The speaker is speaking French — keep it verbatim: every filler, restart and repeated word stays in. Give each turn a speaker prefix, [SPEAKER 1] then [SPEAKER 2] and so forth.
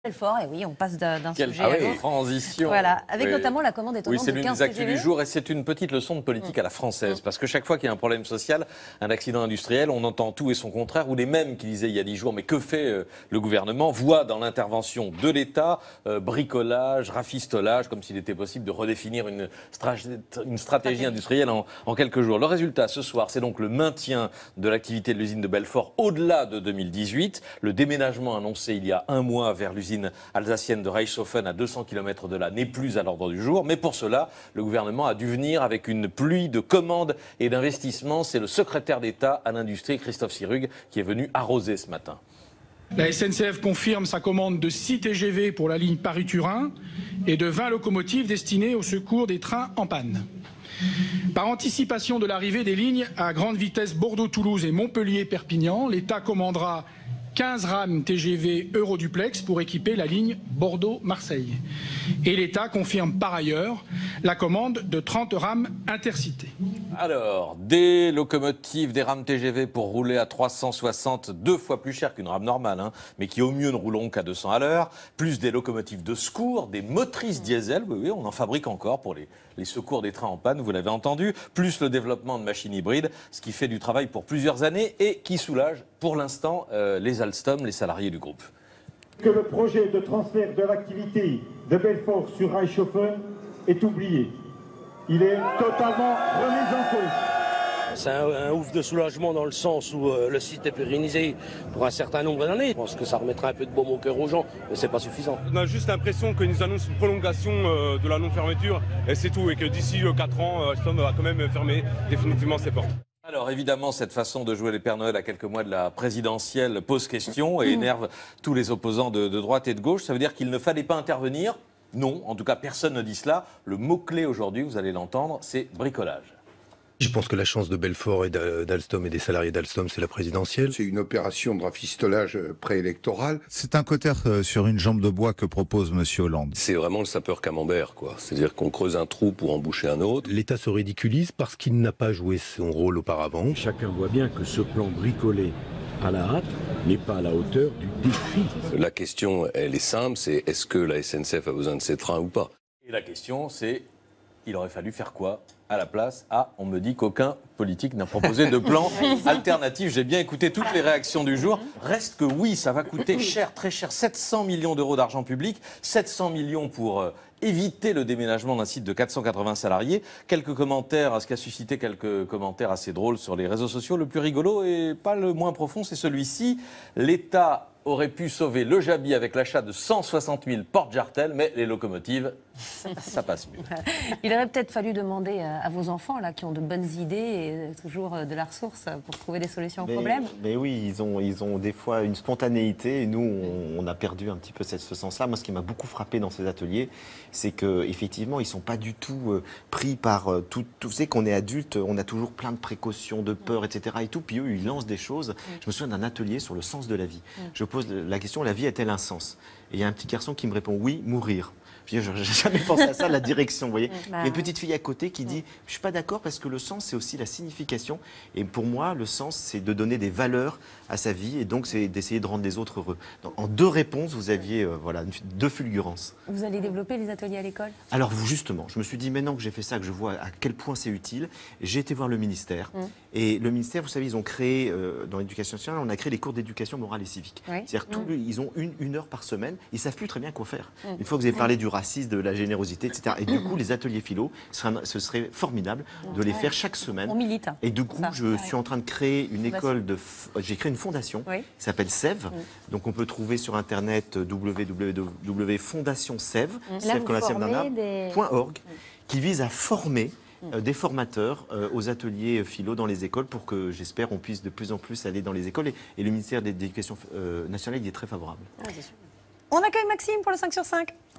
[SPEAKER 1] Belfort, et oui, on passe d'un
[SPEAKER 2] Quelle
[SPEAKER 1] sujet à l'autre.
[SPEAKER 2] transition.
[SPEAKER 1] Voilà, avec
[SPEAKER 2] oui.
[SPEAKER 1] notamment la commande étonnante
[SPEAKER 2] oui, c'est
[SPEAKER 1] de
[SPEAKER 2] l'une
[SPEAKER 1] quinze
[SPEAKER 2] des actus
[SPEAKER 1] T G V.
[SPEAKER 2] du jour et c'est une petite leçon de politique mmh. à la française. Mmh. Parce que chaque fois qu'il y a un problème social, un accident industriel, on entend tout et son contraire, ou les mêmes qui disaient il y a dix jours, mais que fait euh, le gouvernement, voient dans l'intervention de l'État euh, bricolage, rafistolage, comme s'il était possible de redéfinir une, stra une stratégie industrielle en, en quelques jours. Le résultat ce soir, c'est donc le maintien de l'activité de l'usine de Belfort au-delà de deux mille dix-huit, le déménagement annoncé il y a un mois vers l'usine alsacienne de Reichshofen à deux cents kilomètres de là n'est plus à l'ordre du jour. Mais pour cela, le gouvernement a dû venir avec une pluie de commandes et d'investissements. C'est le secrétaire d'État à l'industrie, Christophe Sirugue, qui est venu arroser ce matin.
[SPEAKER 3] La S N C F confirme sa commande de six T G V pour la ligne Paris-Turin et de vingt locomotives destinées au secours des trains en panne. Par anticipation de l'arrivée des lignes à grande vitesse Bordeaux-Toulouse et Montpellier-Perpignan, l'État commandera quinze rames T G V Euroduplex pour équiper la ligne Bordeaux-Marseille. Et l'État confirme par ailleurs la commande de trente rames Intercités.
[SPEAKER 2] Alors, des locomotives, des rames T G V pour rouler à trois cent soixante, deux fois plus cher qu'une rame normale, hein, mais qui au mieux ne rouleront qu'à deux cents à l'heure, plus des locomotives de secours, des motrices diesel, oui, oui, on en fabrique encore pour les, les secours des trains en panne, vous l'avez entendu, plus le développement de machines hybrides, ce qui fait du travail pour plusieurs années et qui soulage pour l'instant euh, les Alstom, les salariés du groupe.
[SPEAKER 4] Que le projet de transfert de l'activité de Belfort sur Reichshofen est oublié. Il est totalement remis en cause.
[SPEAKER 5] C'est un, un ouf de soulagement dans le sens où euh, le site est pérennisé pour un certain nombre d'années. Je pense que ça remettra un peu de baume au cœur aux gens, mais c'est pas suffisant.
[SPEAKER 6] On a juste l'impression qu'ils nous annoncent une prolongation euh, de la non-fermeture et c'est tout. Et que d'ici euh, quatre ans, euh, Alstom va quand même fermer définitivement ses portes.
[SPEAKER 2] Alors évidemment, cette façon de jouer les Pères Noël à quelques mois de la présidentielle pose question et énerve tous les opposants de, de droite et de gauche. Ça veut dire qu'il ne fallait pas intervenir? Non, en tout cas personne ne dit cela. Le mot-clé aujourd'hui, vous allez l'entendre, c'est bricolage.
[SPEAKER 7] Je pense que la chance de Belfort et d'Alstom et des salariés d'Alstom, c'est la présidentielle.
[SPEAKER 8] C'est une opération de rafistolage préélectoral.
[SPEAKER 9] C'est un coter sur une jambe de bois que propose M. Hollande.
[SPEAKER 10] C'est vraiment le sapeur camembert, quoi. C'est-à-dire qu'on creuse un trou pour en boucher un autre.
[SPEAKER 7] L'État se ridiculise parce qu'il n'a pas joué son rôle auparavant.
[SPEAKER 11] Chacun voit bien que ce plan bricolé à la hâte n'est pas à la hauteur du défi.
[SPEAKER 10] La question, elle est simple, c'est est-ce que la S N C F a besoin de ces trains ou pas?
[SPEAKER 2] Et la question, c'est il aurait fallu faire quoi à la place? Ah, on me dit qu'aucun politique n'a proposé de plan alternatif. J'ai bien écouté toutes les réactions du jour. Reste que oui, ça va coûter cher, très cher. sept cents millions d'euros d'argent public, sept cents millions pour euh, éviter le déménagement d'un site de quatre cent quatre-vingts salariés. Quelques commentaires, ce qui a suscité quelques commentaires assez drôles sur les réseaux sociaux. Le plus rigolo et pas le moins profond, c'est celui-ci. L'État aurait pu sauver le Jabi avec l'achat de cent soixante mille porte-jartelles, mais les locomotives, ça passe mieux.
[SPEAKER 1] Il aurait peut-être fallu demander à vos enfants, là, qui ont de bonnes idées et toujours de la ressource pour trouver des solutions aux
[SPEAKER 12] mais,
[SPEAKER 1] problèmes.
[SPEAKER 12] Mais oui, ils ont, ils ont des fois une spontanéité et nous, on, on a perdu un petit peu cette, ce sens-là. Moi, ce qui m'a beaucoup frappé dans ces ateliers, c'est qu'effectivement, ils ne sont pas du tout euh, pris par euh, tout, tout. Vous savez qu'on est adulte, on a toujours plein de précautions, de peur, et cetera. Et tout, puis eux, ils lancent des choses. Mm. Je me souviens d'un atelier sur le sens de la vie. Mm. Je pose la question, la vie a-t-elle un sens? Et il y a un petit garçon qui me répond, oui, mourir. Je n'ai jamais pensé à ça, la direction, vous voyez. Il y a une petite fille à côté qui dit, je ne suis pas d'accord parce que le sens, c'est aussi la signification. Et pour moi, le sens, c'est de donner des valeurs à sa vie et donc c'est d'essayer de rendre les autres heureux. Donc, en deux réponses, vous aviez euh, voilà, deux fulgurances.
[SPEAKER 1] Vous allez développer les ateliers à l'école?
[SPEAKER 12] Alors vous, justement, je me suis dit, maintenant que j'ai fait ça, que je vois à quel point c'est utile, j'ai été voir le ministère. Mmh. Et le ministère, vous savez, ils ont créé, euh, dans l'éducation nationale, on a créé les cours d'éducation morale et civique. Oui. C'est-à-dire mmh. ils ont une, une heure par semaine, ils ne savent plus très bien quoi faire. Mmh. Une fois que vous avez parlé du racisme, de la générosité, et cetera. Et du coup, les ateliers philo, ce serait, ce serait formidable de les faire chaque semaine.
[SPEAKER 1] On milite.
[SPEAKER 12] Et du coup, ça, je ouais. suis en train de créer une école de... J'ai créé une fondation oui. qui s'appelle S E V. Mm. Donc, on peut trouver sur Internet w w w point fondation S E V, mm. S E V comme la sève d'un arbre, des... .org, mm. qui vise à former euh, des formateurs euh, aux ateliers philo dans les écoles pour que, j'espère, on puisse de plus en plus aller dans les écoles. Et, et le ministère de l'Éducation euh, nationale, il est très favorable.
[SPEAKER 1] Ah, on accueille Maxime pour le cinq sur cinq.